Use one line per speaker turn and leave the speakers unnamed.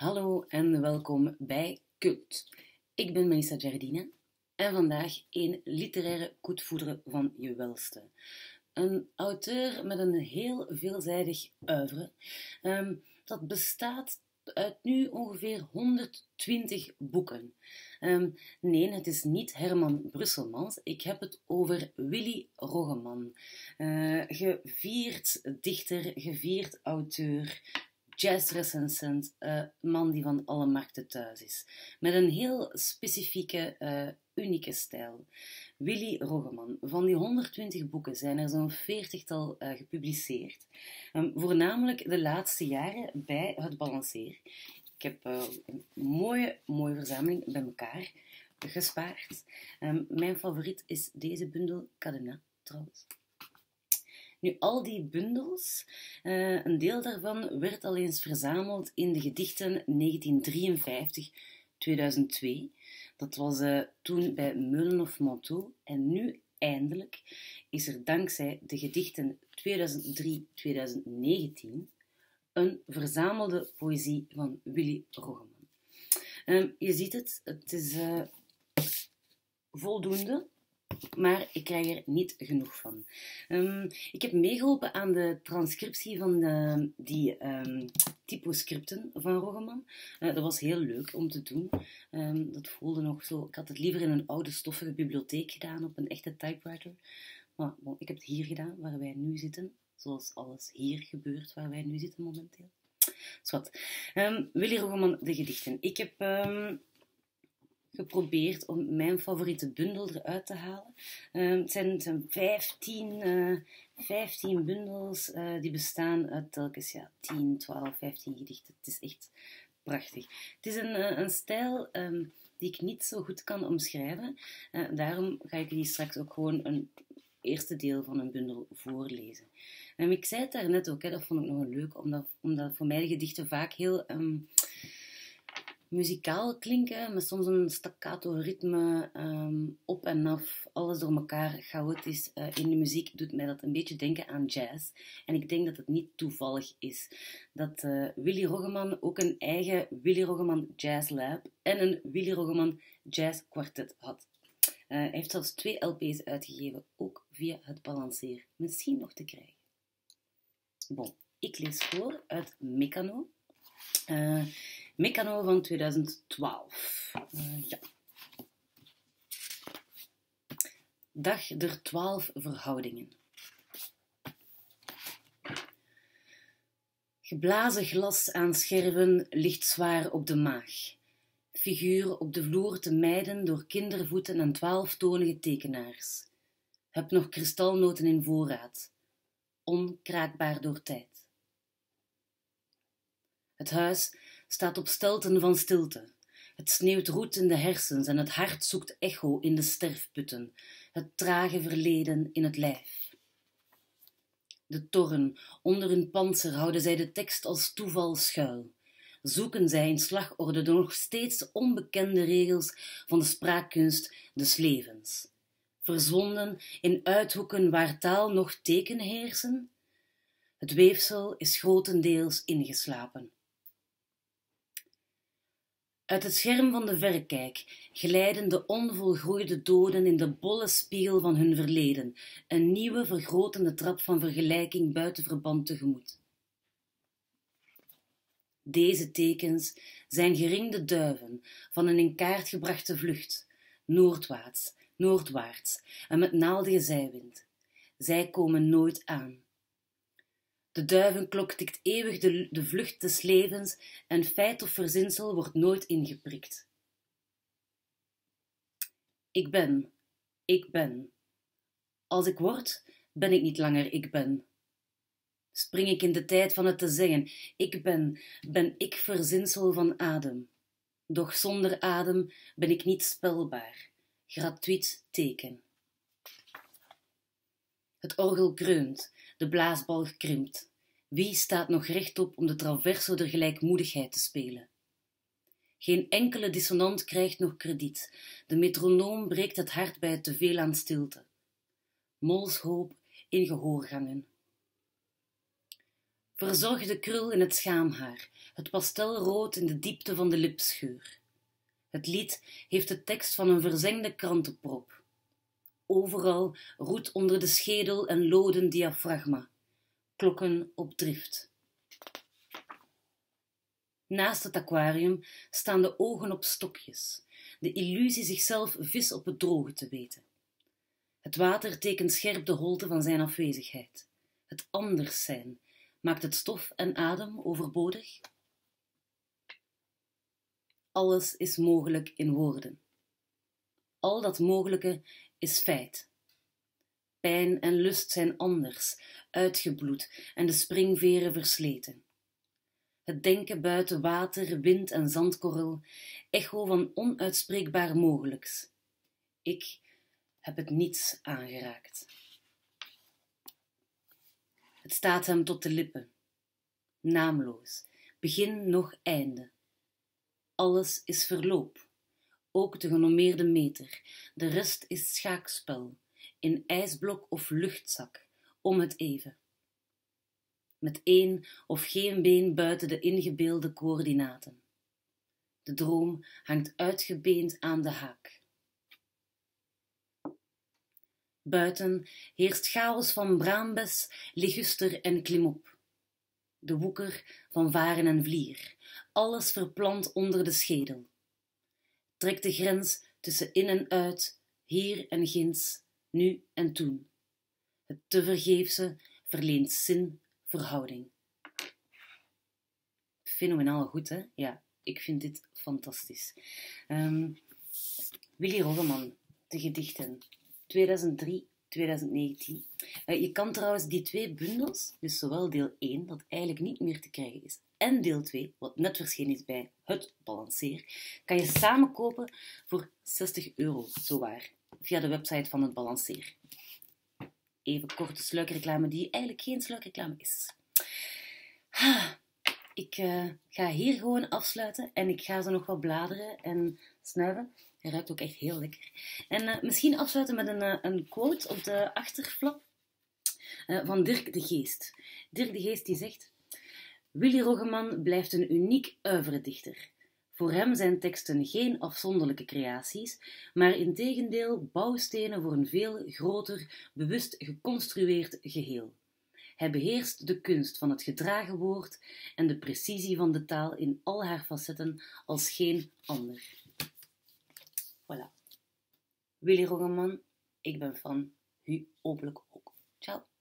Hallo en welkom bij Cult. Ik ben Melissa Giardina en vandaag een literaire koetvoeder van je welste. Een auteur met een heel veelzijdig oeuvre. Dat bestaat uit nu ongeveer 120 boeken. Nee, het is niet Herman Brusselmans. Ik heb het over Willy Roggeman. Gevierd dichter, gevierd auteur, jazzrecensent, man die van alle markten thuis is. Met een heel specifieke, unieke stijl. Willy Roggeman. Van die 120 boeken zijn er zo'n 40-tal gepubliceerd. Voornamelijk de laatste jaren bij Het Balanceer. Ik heb een mooie verzameling bij elkaar gespaard. Mijn favoriet is deze bundel, Cadenas trouwens. Nu, al die bundels, een deel daarvan werd al eens verzameld in de gedichten 1953-2002. Dat was toen bij Meulenhoff-Manteau. En nu, eindelijk, is er dankzij de gedichten 2003-2019 een verzamelde poëzie van Willy Roggeman. Je ziet het is voldoende. Maar ik krijg er niet genoeg van. Ik heb meegeholpen aan de transcriptie van die typoscripten van Roggeman. Dat was heel leuk om te doen. Dat voelde nog zo... Ik had het liever in een oude stoffige bibliotheek gedaan, op een echte typewriter. Maar bon, ik heb het hier gedaan, waar wij nu zitten. Zoals alles hier gebeurt, waar wij nu zitten momenteel. Zwat. Willy Roggeman, de gedichten. Ik heb... geprobeerd om mijn favoriete bundel eruit te halen. Het zijn 15 bundels die bestaan uit telkens 10, 12, 15 gedichten. Het is echt prachtig. Het is een stijl die ik niet zo goed kan omschrijven. Daarom ga ik jullie straks ook gewoon een eerste deel van een bundel voorlezen. Ik zei het daarnet ook, dat vond ik nog leuk, omdat voor mij de gedichten vaak heel... muzikaal klinken, met soms een staccato ritme, op en af, alles door elkaar, chaotisch. In de muziek doet mij dat een beetje denken aan jazz. En ik denk dat het niet toevallig is dat Willy Roggeman ook een eigen Willy Roggeman Jazz Lab en een Willy Roggeman Jazz Quartet had. Hij heeft zelfs 2 LP's uitgegeven, ook via Het Balanceer. Misschien nog te krijgen. Bon, ik lees voor uit Meccano. Meccano van 2012. Ja. Dag der 12 verhoudingen. Geblazen glas aan scherven ligt zwaar op de maag. Figuur op de vloer te mijden door kindervoeten en 12-tonige tekenaars. Heb nog kristalnoten in voorraad. Onkraakbaar door tijd. Het huis staat op stelten van stilte. Het sneeuwt roet in de hersens en het hart zoekt echo in de sterfputten, het trage verleden in het lijf. De torren, onder hun pantser houden zij de tekst als toeval schuil. Zoeken zij in slagorde de nog steeds onbekende regels van de spraakkunst des levens. Verzwonden in uithoeken waar taal nog teken heersen? Het weefsel is grotendeels ingeslapen. Uit het scherm van de verrekijk glijden de onvolgroeide doden in de bolle spiegel van hun verleden, een nieuwe vergrotende trap van vergelijking buiten verband tegemoet. Deze tekens zijn geringde duiven van een in kaart gebrachte vlucht, noordwaarts en met naaldige zijwind. Zij komen nooit aan. De duivenklok tikt eeuwig de vlucht des levens en feit of verzinsel wordt nooit ingeprikt. Ik ben. Als ik word, ben ik niet langer ik ben. Spring ik in de tijd van het te zeggen, ik ben ik verzinsel van adem. Doch zonder adem ben ik niet spelbaar, gratuit teken. Het orgel kreunt, de blaasbalg krimpt. Wie staat nog rechtop om de traverso der gelijkmoedigheid te spelen? Geen enkele dissonant krijgt nog krediet. De metronoom breekt het hart bij het teveel aan stilte. Molshoop in gehoorgangen. Verzorgde krul in het schaamhaar, het pastelrood in de diepte van de lipscheur. Het lied heeft de tekst van een verzengde krantenprop. Overal roet onder de schedel een loden diafragma, klokken op drift. Naast het aquarium staan de ogen op stokjes, de illusie zichzelf vis op het droge te weten. Het water tekent scherp de holte van zijn afwezigheid. Het anders zijn maakt het stof en adem overbodig. Alles is mogelijk in woorden. Al dat mogelijke is feit. Pijn en lust zijn anders, uitgebloed en de springveren versleten. Het denken buiten water, wind en zandkorrel, echo van onuitspreekbaar mogelijks. Ik heb het niets aangeraakt. Het staat hem tot de lippen, naamloos, begin nog einde. Alles is verloop, ook de genommeerde meter, de rest is schaakspel, in ijsblok of luchtzak, om het even. Met één of geen been buiten de ingebeelde coördinaten. De droom hangt uitgebeend aan de haak. Buiten heerst chaos van braambes, liguster en klimop. De woeker van varen en vlier, alles verplant onder de schedel. Trekt de grens tussen in en uit, hier en ginds, nu en toen. Het tevergeefse verleent zin, verhouding. Fenomenaal goed, hè? Ja, ik vind dit fantastisch. Willy Roggeman, de gedichten, 2003, 2019. Je kan trouwens die 2 bundels, dus zowel deel 1, dat eigenlijk niet meer te krijgen is, en deel 2, wat net verschenen is bij Het Balanceer, kan je samen kopen voor €60, zowaar, via de website van Het Balanceer. Even korte sluikreclame die eigenlijk geen sluikreclame is. Ik ga hier gewoon afsluiten en ik ga zo nog wat bladeren en snuiven. Hij ruikt ook echt heel lekker. En misschien afsluiten met een quote op de achterflap van Dirk de Geest. Dirk de Geest die zegt: Willy Roggeman blijft een uniek oeuvredichter. Voor hem zijn teksten geen afzonderlijke creaties, maar integendeel bouwstenen voor een veel groter, bewust geconstrueerd geheel. Hij beheerst de kunst van het gedragen woord en de precisie van de taal in al haar facetten als geen ander. Voilà. Willy Roggeman, ik ben fan. U hopelijk ook. Ciao.